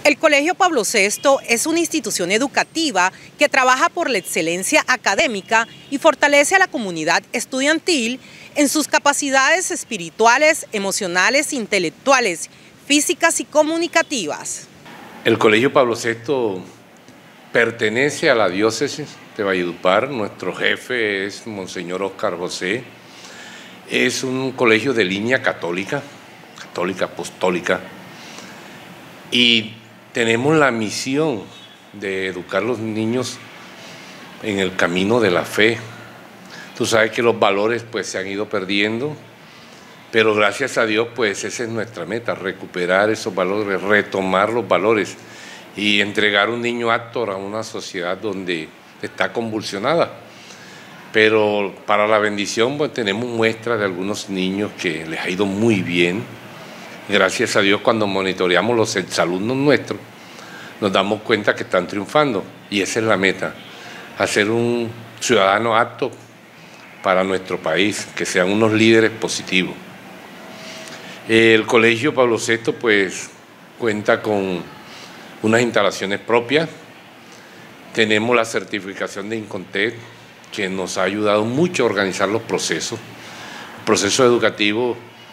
El Colegio Pablo VI es una institución educativa que trabaja por la excelencia académica y fortalece a la comunidad estudiantil en sus capacidades espirituales, emocionales, intelectuales, físicas y comunicativas. El Colegio Pablo VI pertenece a la diócesis de Valledupar. Nuestro jefe es Monseñor Óscar José. Es un colegio de línea católica apostólica, y tenemos la misión de educar a los niños en el camino de la fe. Tú sabes que los valores pues se han ido perdiendo, pero gracias a Dios pues esa es nuestra meta, recuperar esos valores, retomar los valores y entregar un niño apto a una sociedad donde está convulsionada. Pero para la bendición pues tenemos muestras de algunos niños que les ha ido muy bien. Gracias a Dios, cuando monitoreamos los exalumnos nuestros, nos damos cuenta que están triunfando, y esa es la meta, hacer un ciudadano apto para nuestro país, que sean unos líderes positivos. El Colegio Pablo VI pues cuenta con unas instalaciones propias, tenemos la certificación de INCONTEC, que nos ha ayudado mucho a organizar los procesos educativos.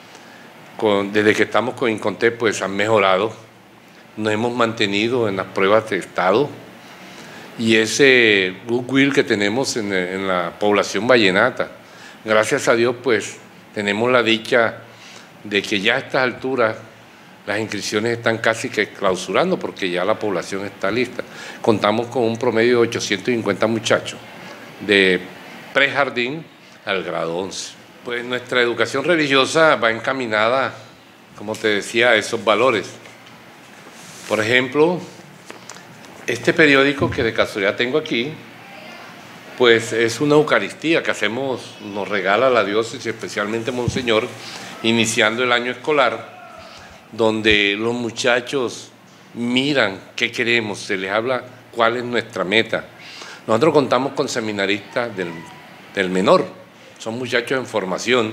Desde que estamos con INCONTEC pues han mejorado, nos hemos mantenido en las pruebas de estado, y ese goodwill que tenemos en la población vallenata, gracias a Dios pues tenemos la dicha de que ya a estas alturas las inscripciones están casi que clausurando, porque ya la población está lista. Contamos con un promedio de 850 muchachos de prejardín al grado 11. Pues nuestra educación religiosa va encaminada, como te decía, a esos valores. Por ejemplo, este periódico que de casualidad tengo aquí, pues es una Eucaristía que hacemos, nos regala la diócesis, especialmente Monseñor, iniciando el año escolar, donde los muchachos miran qué queremos, se les habla cuál es nuestra meta. Nosotros contamos con seminaristas del menor. Son muchachos en formación,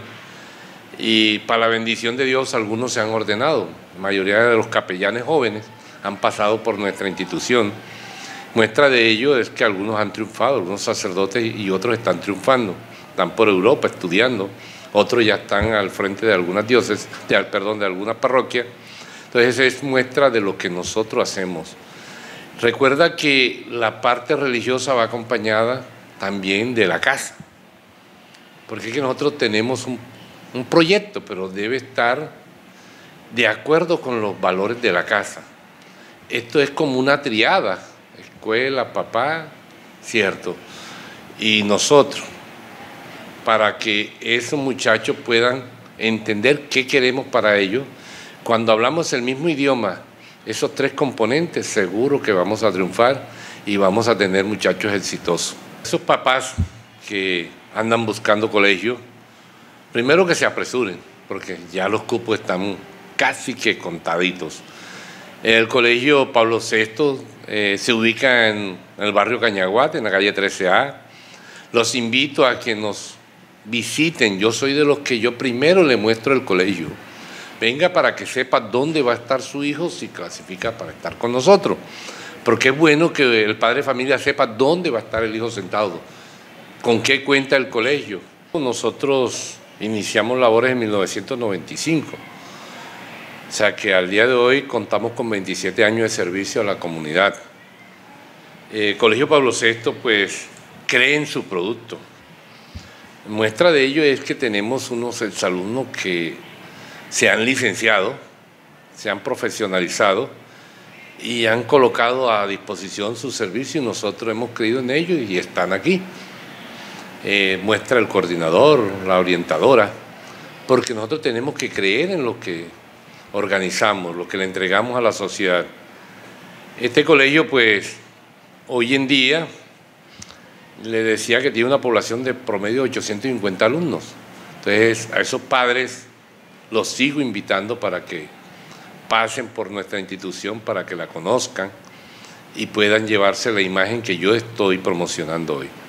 y para la bendición de Dios algunos se han ordenado. La mayoría de los capellanes jóvenes han pasado por nuestra institución. Muestra de ello es que algunos han triunfado, algunos sacerdotes, y otros están triunfando. Están por Europa estudiando, otros ya están al frente de algunas diócesis, de algunas parroquias. Entonces es muestra de lo que nosotros hacemos. Recuerda que la parte religiosa va acompañada también de la casa, porque es que nosotros tenemos un proyecto, pero debe estar de acuerdo con los valores de la casa. Esto es como una triada: escuela, papá, cierto, y nosotros, para que esos muchachos puedan entender qué queremos para ellos. Cuando hablamos el mismo idioma, esos tres componentes, seguro que vamos a triunfar y vamos a tener muchachos exitosos. Esos papás que andan buscando colegio, primero que se apresuren, porque ya los cupos están casi que contaditos. El Colegio Pablo VI se ubica en el barrio Cañaguate, en la calle 13A. Los invito a que nos visiten. Yo soy de los que yo primero le muestro el colegio. Venga para que sepa dónde va a estar su hijo si clasifica para estar con nosotros, porque es bueno que el padre de familia sepa dónde va a estar el hijo sentado, con qué cuenta el colegio. Nosotros iniciamos labores en 1995, o sea que al día de hoy contamos con 27 años de servicio a la comunidad. El Colegio Pablo VI pues cree en su producto. Muestra de ello es que tenemos unos exalumnos que se han licenciado, se han profesionalizado y han colocado a disposición su servicio, y nosotros hemos creído en ellos y están aquí. Muestra el coordinador, la orientadora, porque nosotros tenemos que creer en lo que organizamos, lo que le entregamos a la sociedad. Este colegio pues hoy en día, le decía que tiene una población de promedio de 850 alumnos. Entonces a esos padres los sigo invitando para que pasen por nuestra institución, para que la conozcan y puedan llevarse la imagen que yo estoy promocionando hoy.